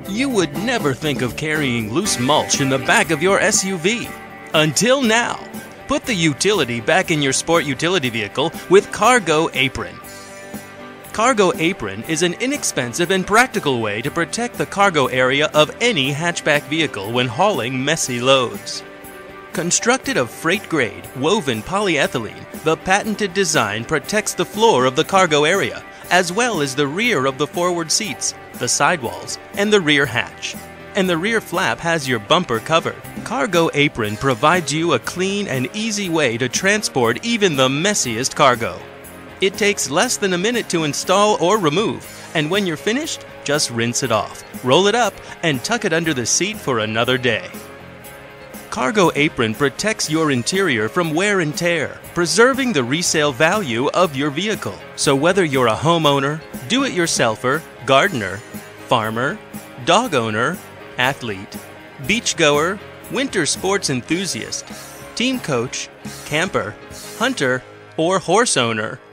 You would never think of carrying loose mulch in the back of your SUV. Until now. Put the utility back in your sport utility vehicle with Cargo Apron. Cargo Apron is an inexpensive and practical way to protect the cargo area of any hatchback vehicle when hauling messy loads. Constructed of freight-grade, woven polyethylene, the patented design protects the floor of the cargo area, as well as the rear of the forward seats, the sidewalls, and the rear hatch. And the rear flap has your bumper covered. Cargo Apron provides you a clean and easy way to transport even the messiest cargo. It takes less than a minute to install or remove, and when you're finished, just rinse it off, roll it up, and tuck it under the seat for another day. Cargo Apron protects your interior from wear and tear, preserving the resale value of your vehicle. So whether you're a homeowner, do-it-yourselfer, gardener, farmer, dog owner, athlete, beachgoer, winter sports enthusiast, team coach, camper, hunter, or horse owner,